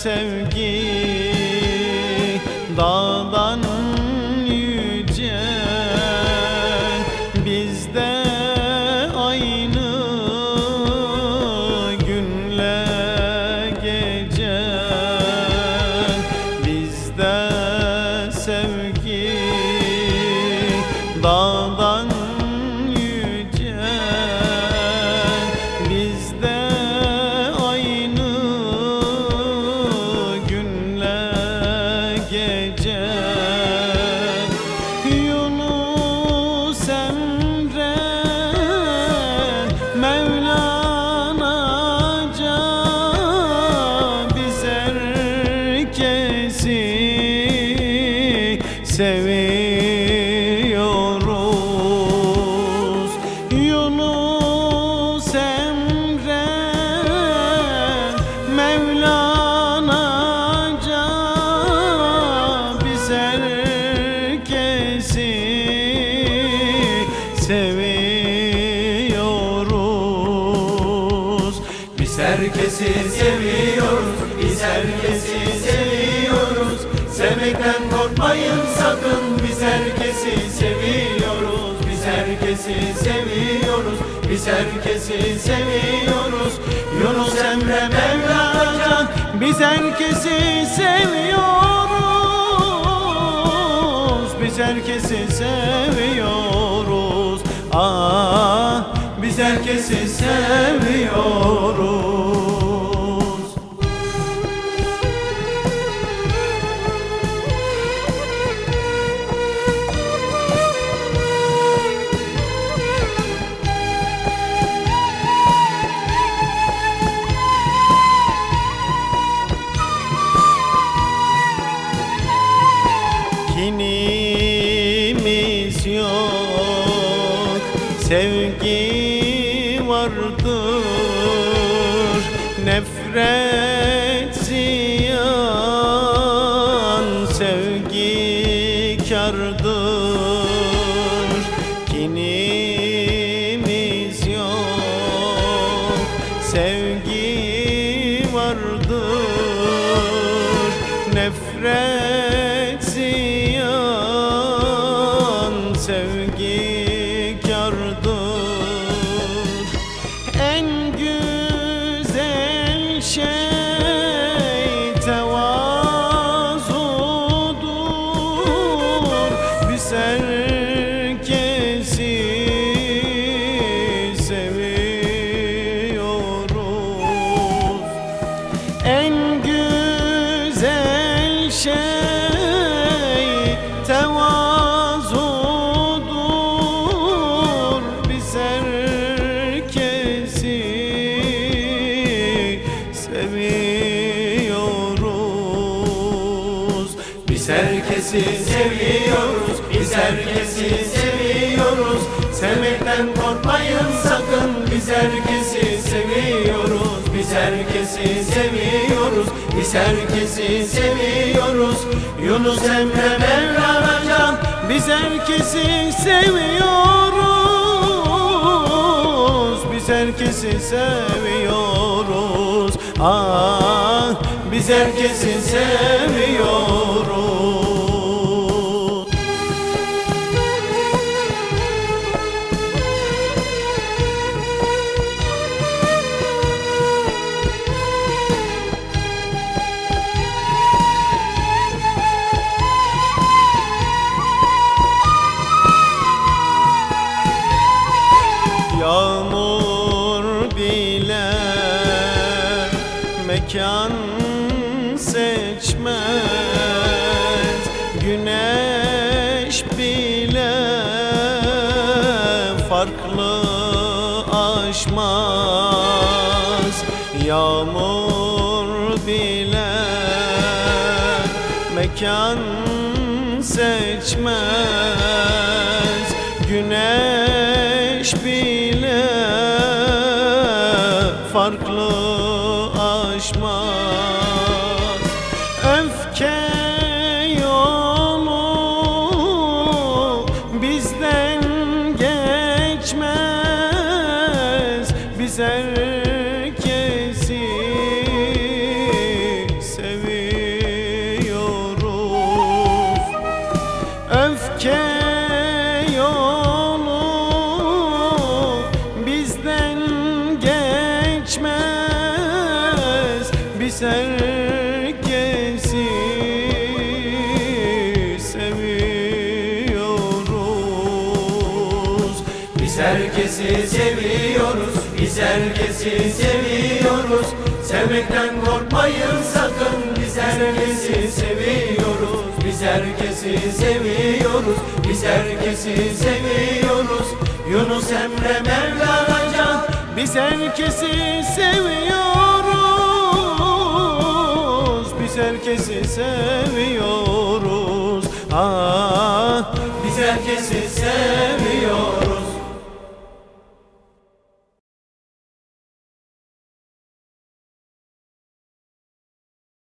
sevgi dağdan yüce, bizde aynı günle gece. Bizde sevgi dağdan yüce, bizde aynı günle gece. Yunus Emre Mevlana'ca biz herkesi seviyoruz. Yunus Emre Mevlana'ca biz herkesi seviyoruz. Biz herkesi seviyoruz, biz herkesi seviyoruz. Sevmekten korkmayın sakın, biz herkesi seviyoruz. Biz herkesi seviyoruz, biz herkesi seviyoruz. Yunus Emre Mevlana, Biz herkesi seviyoruz, biz herkesi seviyoruz. Ah, biz herkesi seviyoruz. Kinimiz yok, sevgi vardır. Nefret ziyan, sevgi kârdır. Kinimiz yok, sevgi vardır. Nefret ziyan, sevgi kârdır. En güzel şey tevazudur. Biz herkesi seviyoruz. En güzel şey tevazudur. Biz herkesi seviyoruz. biz herkesi seviyoruz, biz herkesi seviyoruz. Sevmekten korkmayın sakın, biz herkesi seviyoruz. Biz herkesi seviyoruz, biz herkesi seviyoruz. Yunus Emre Mevlana, Biz herkesi seviyoruz, biz herkesi seviyoruz. Ah, biz herkesi seviyoruz. Yağmur bile mekan seçmez, güneş bile farklı aşmaz. Yağmur bile mekan seçmez, güneş bile farklı aşmaz. Öfke yolu bizden geçmez, biz herkesi seviyoruz. Biz herkesi seviyoruz. Biz herkesi seviyoruz, biz herkesi seviyoruz. Sevmekten korkmayın sakın, biz herkesi seviyoruz. Biz herkesi seviyoruz, biz herkesi seviyoruz. Yunus Emre Mevlana Can. Biz herkesi seviyoruz. Biz herkesi seviyoruz.